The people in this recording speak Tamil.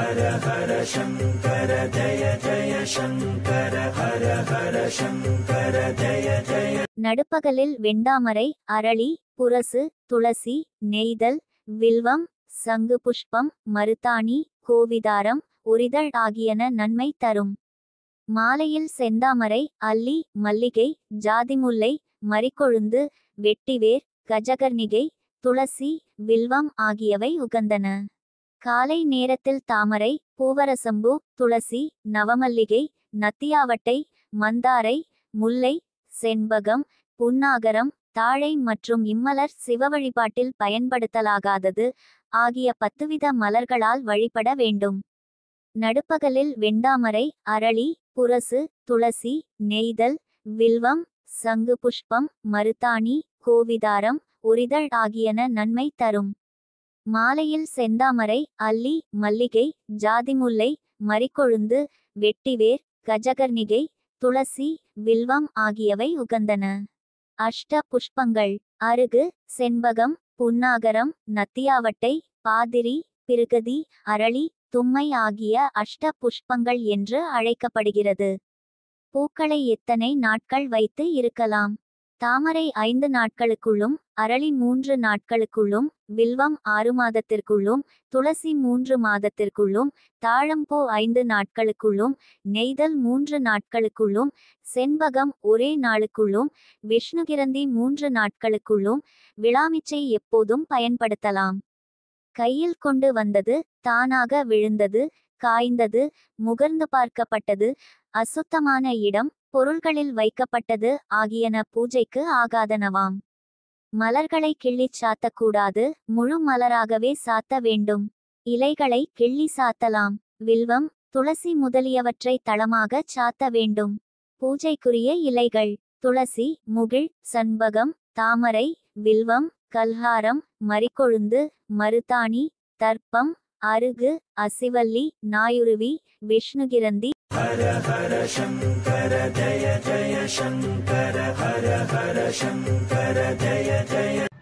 ஹர ஹர சங்கர ஜய ஜய சங்கர ஹர ஹர சங்கர ஜய ஜய. நடுப்பகலில் வெண்டாமரை, அரளி, புரசு, துளசி, நெய்தல், வில்வம், சங்கு புஷ்பம், மருதாணி, கோவிதாரம், உரிதழ் ஆகியன நன்மை தரும். மாலையில் செந்தாமரை, அல்லி, மல்லிகை, ஜாதிமுல்லை, மரிக்கொழுந்து, வெட்டிவேர், கஜகர்ணிகை, துளசி, வில்வம் ஆகியவை உகந்தன. காலை நேரத்தில் தாமரை, பூவரசம்பூ, துளசி, நவமல்லிகை, நத்தியாவட்டை, மந்தாரை, முல்லை, செண்பகம், புன்னாகரம், தாழை மற்றும் இம்மலர் சிவ வழிபாட்டில் பயன்படுத்தலாகாதது ஆகிய 10 வித மலர்களால் வழிபட வேண்டும். நடுப்பகலில் வெண்டாமரை, அரளி, புரசு, துளசி, நெய்தல், வில்வம், சங்கு புஷ்பம், மருதாணி, கோவிதாரம், உரிதழ் ஆகியன நன்மை தரும். மாலையில் செந்தாமரை, அல்லி, மல்லிகை, ஜாதிமுல்லை, மரிக்கொழுந்து, வெட்டிவேர், கஜகர்ணிகை, துளசி, வில்வம் ஆகியவை உகந்தன. அஷ்ட புஷ்பங்கள்: அருகு, செண்பகம், புன்னாகரம், நத்தியாவட்டை, பாதிரி, பிருகதி, அரளி, தும்மை ஆகிய அஷ்ட புஷ்பங்கள் என்று அழைக்கப்படுகிறது. பூக்களை எத்தனை நாட்கள் வைத்து இருக்கலாம்? தாமரை 5 நாட்களுக்குள்ளும், அரளி 3 நாட்களுக்குள்ளும், வில்வம் 6 மாதத்திற்குள்ளும், துளசி 3 மாதத்திற்குள்ளும், தாழம்பூ 5 நாட்களுக்குள்ளும், நெய்தல் 3 நாட்களுக்குள்ளும், செண்பகம் 1 நாளுக்குள்ளும், விஷ்ணுகிரந்தி 3 நாட்களுக்குள்ளும், விளாமிச்சை எப்போதும் பயன்படுத்தலாம். கையில் கொண்டு வந்தது, தானாக விழுந்தது, காய்ந்தது, முகர்ந்து பார்க்கப்பட்டது, அசுத்தமான இடம், பொருள்களில் வைக்கப்பட்டது ஆகியன பூஜைக்கு ஆகாதனவாம். மலர்களை கிள்ளிச் சாத்தக்கூடாது, முழு மலராகவே சாத்த வேண்டும். இலைகளை கிள்ளி சாத்தலாம். வில்வம், துளசி முதலியவற்றை தளமாக சாத்த வேண்டும். பூஜைக்குரிய இலைகள்: துளசி, முகிழ், சண்பகம், தாமரை, வில்வம், கல்ஹாரம், மரிக்கொழுந்து, மருதாணி, தர்ப்பம், அருகு, அசிவல்லி, நாயுருவி, விஷ்ணுகிரந்தி. ஹர ஹர சங்கர ஜய ஜய சங்கர ஹர ஹர சங்கர ஜய ஜய.